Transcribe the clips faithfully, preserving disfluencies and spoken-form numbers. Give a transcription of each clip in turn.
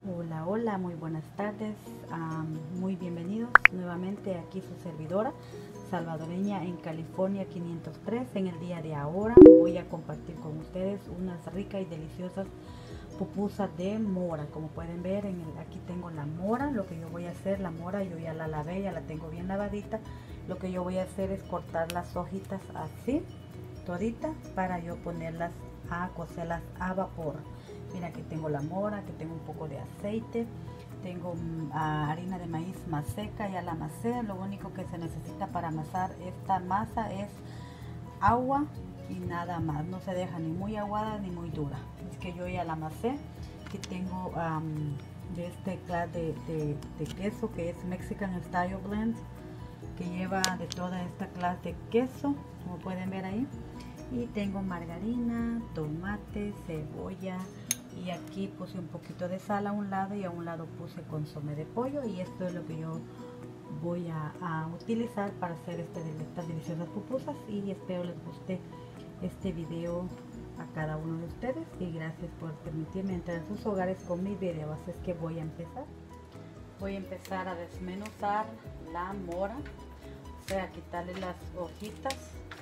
Hola, hola, muy buenas tardes, um, muy bienvenidos nuevamente aquí su servidora salvadoreña en California quinientos tres. En el día de ahora voy a compartir con ustedes unas ricas y deliciosas pupusas de mora. Como pueden ver, en el, aquí tengo la mora. Lo que yo voy a hacer, la mora yo ya la lavé, ya la tengo bien lavadita. Lo que yo voy a hacer es cortar las hojitas así, toditas, para yo ponerlas a cocerlas a vapor. Mira, aquí tengo la mora, aquí tengo un poco de aceite, tengo uh, harina de maíz más seca, ya la amasé. Lo único que se necesita para amasar esta masa es agua y nada más. No se deja ni muy aguada ni muy dura. Es que yo ya la amasé. Aquí tengo um, de este clase de, de, de queso que es Mexican Style Blend, que lleva de toda esta clase de queso, como pueden ver ahí. Y tengo margarina, tomate, cebolla, y aquí puse un poquito de sal a un lado y a un lado puse consomé de pollo, y esto es lo que yo voy a, a utilizar para hacer este, estas deliciosas pupusas. Y espero les guste este video a cada uno de ustedes, y gracias por permitirme entrar en sus hogares con mi video. Así es que voy a empezar voy a empezar a desmenuzar la mora, o sea, quitarle las hojitas.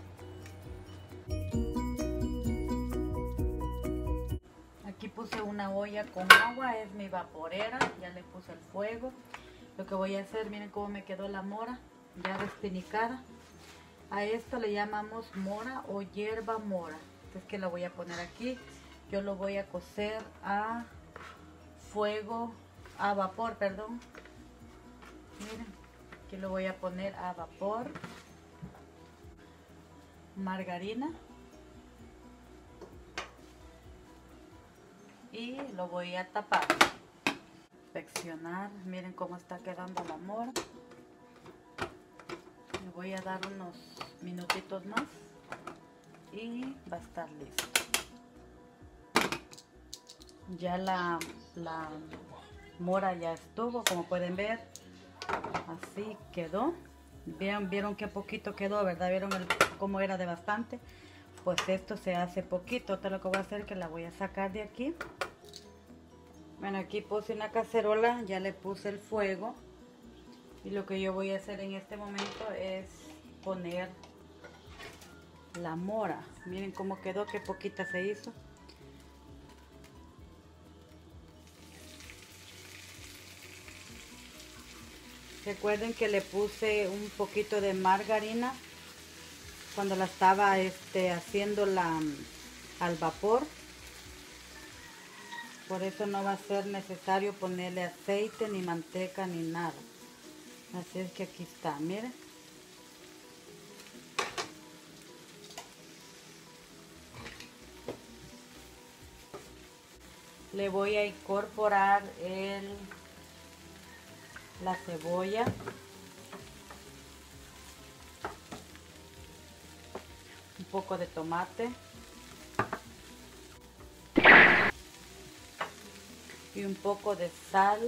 Aquí puse una olla con agua, es mi vaporera, ya le puse el fuego. Lo que voy a hacer, miren cómo me quedó la mora, ya despinicada. A esto le llamamos mora o hierba mora. Es que la voy a poner aquí. Yo lo voy a cocer a fuego, a vapor, perdón. Miren, aquí lo voy a poner a vapor. Margarina. Y lo voy a tapar. Inspeccionar, miren cómo está quedando la mora. Le voy a dar unos minutitos más y va a estar listo. Ya la, la mora ya estuvo, como pueden ver, así quedó. Vieron, vieron qué poquito quedó, ¿verdad? Vieron el, cómo era de bastante. Pues esto se hace poquito. Esto lo que voy a hacer es que la voy a sacar de aquí. Bueno, aquí puse una cacerola, ya le puse el fuego. Y lo que yo voy a hacer en este momento es poner la mora. Miren cómo quedó, qué poquita se hizo. Recuerden que le puse un poquito de margarina cuando la estaba este, haciendo la, al vapor. Por eso no va a ser necesario ponerle aceite, ni manteca, ni nada. Así es que aquí está, miren. Le voy a incorporar el, la cebolla. Un poco de tomate. Y un poco de sal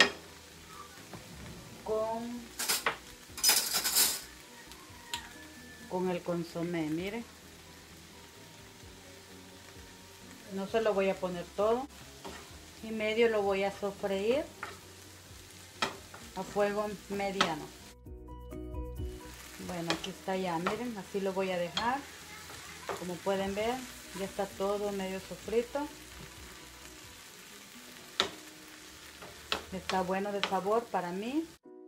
con, con el consomé, miren. No se lo voy a poner todo. Y medio lo voy a sofreír a fuego mediano. Bueno, aquí está ya, miren, así lo voy a dejar. Como pueden ver, ya está todo medio sofrito. Está bueno de sabor para mí.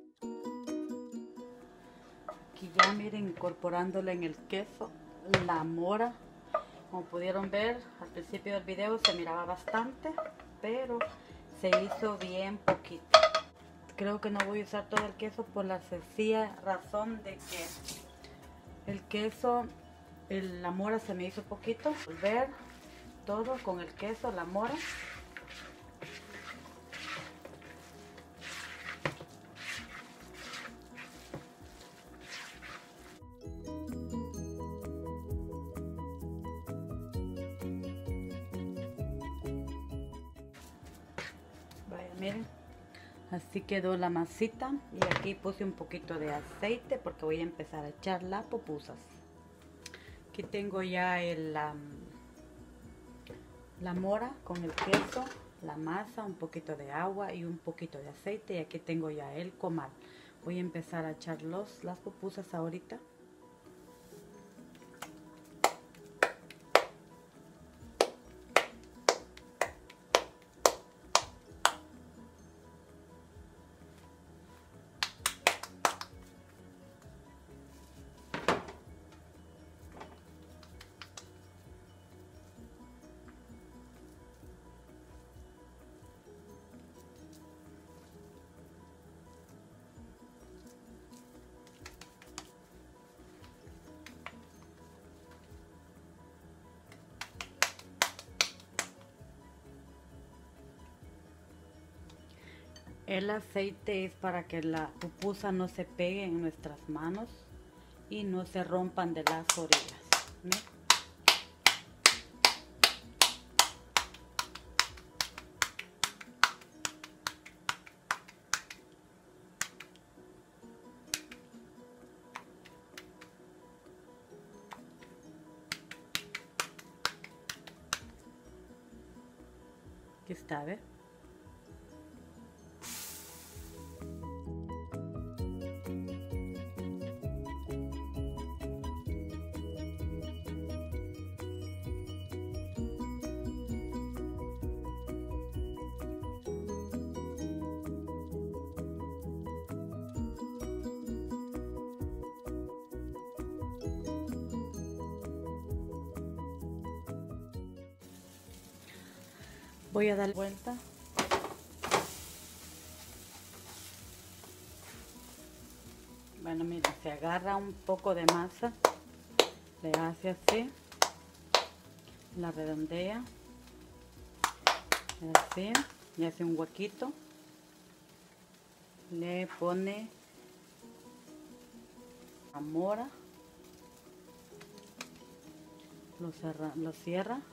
Aquí ya miren, incorporándole en el queso la mora. Como pudieron ver al principio del video se miraba bastante, pero se hizo bien poquito. Creo que no voy a usar todo el queso por la sencilla razón de que el queso, el, la mora se me hizo poquito. Volver todo con el queso, la mora. Vaya, miren, así quedó la masita. Y aquí puse un poquito de aceite porque voy a empezar a echar las pupusas. Aquí tengo ya el, um, la mora con el queso. la masa, un poquito de agua y un poquito de aceite. Y aquí tengo ya el comal. Voy a empezar a echar los, las pupusas ahorita. El aceite es para que la pupusa no se pegue en nuestras manos y no se rompan de las orillas, ¿no? Aquí está, ¿ves? Voy a dar vuelta. Bueno, miren, se agarra un poco de masa, le hace así, la redondea, así, y hace un huequito, le pone la mora, lo, cerra, lo cierra.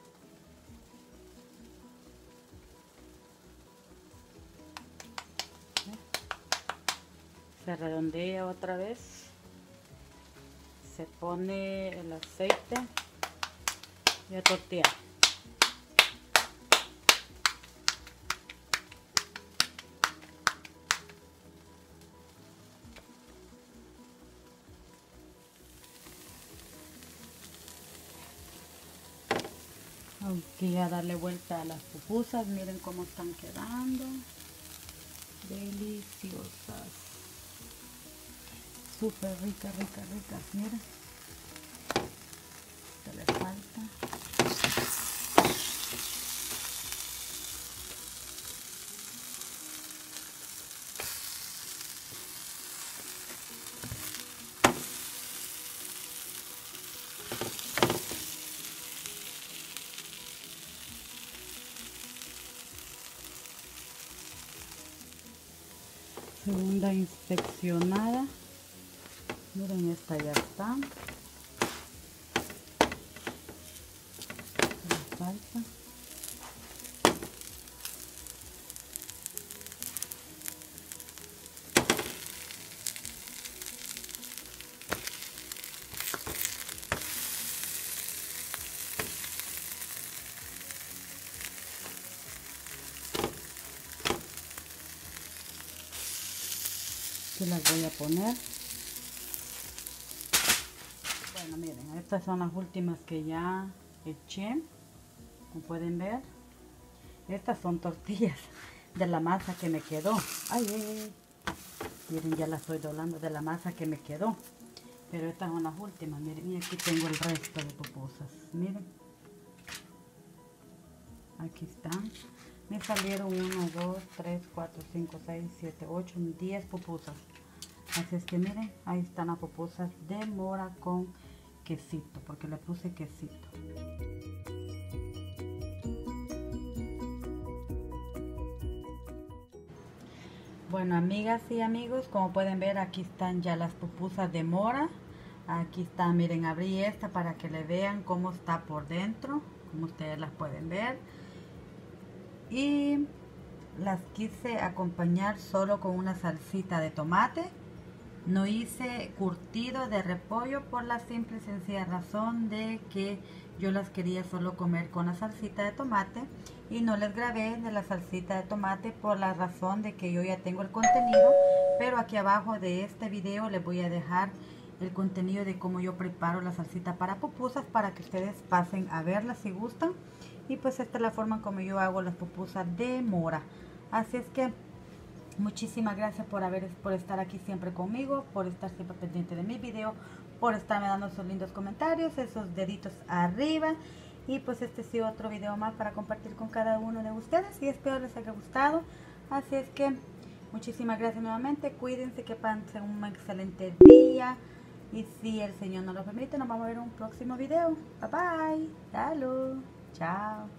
Se redondea otra vez, se pone el aceite y a tortear. Aquí a darle vuelta a las pupusas, miren cómo están quedando, deliciosas. Súper rica, rica, rica, miren. Esto le falta. Segunda inspeccionada. Miren, esta ya está. Le falta. Aquí las voy a poner. Bueno, miren, estas son las últimas que ya eché, como pueden ver. Estas son tortillas de la masa que me quedó. Ay, ay, ay. Miren, ya las estoy doblando de la masa que me quedó. Pero estas son las últimas, miren, y aquí tengo el resto de pupusas. Miren. Aquí están. Me salieron uno, dos, tres, cuatro, cinco, seis, siete, ocho, diez pupusas. Así es que miren, ahí están las pupusas de mora con quesito, porque le puse quesito. Bueno, amigas y amigos, como pueden ver, aquí están ya las pupusas de mora. Aquí está, miren, abrí esta para que le vean cómo está por dentro, como ustedes las pueden ver. Y las quise acompañar solo con una salsita de tomate. No hice curtido de repollo por la simple y sencilla razón de que yo las quería solo comer con la salsita de tomate. y no les grabé de la salsita de tomate por la razón de que yo ya tengo el contenido, pero aquí abajo de este video les voy a dejar el contenido de cómo yo preparo la salsita para pupusas para que ustedes pasen a verla si gustan. Y pues esta es la forma como yo hago las pupusas de mora. Así es que muchísimas gracias por haber por estar aquí siempre conmigo, por estar siempre pendiente de mis videos, por estarme dando esos lindos comentarios, esos deditos arriba. Y pues este ha sido otro video más para compartir con cada uno de ustedes y espero les haya gustado. Así es que muchísimas gracias nuevamente, cuídense, que pasen un excelente día. Y si el Señor nos lo permite, nos vamos a ver en un próximo video. Bye bye. Salud. Chao.